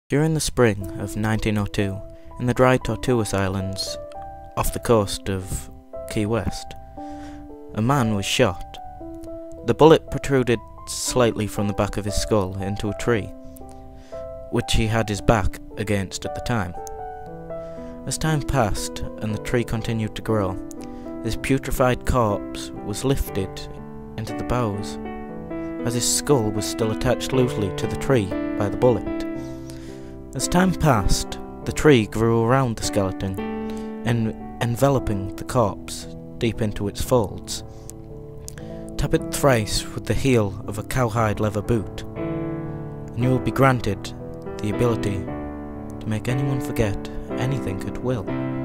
During the spring of 1902, in the dry Tortugas Islands off the coast of Key West, a man was shot. The bullet protruded slightly from the back of his skull into a tree, which he had his back against at the time. As time passed and the tree continued to grow, his putrefied corpse was lifted into the boughs, as his skull was still attached loosely to the tree by the bullet. As time passed, the tree grew around the skeleton, enveloping the corpse deep into its folds. Tap it thrice with the heel of a cowhide leather boot, and you will be granted the ability to make anyone forget anything at will.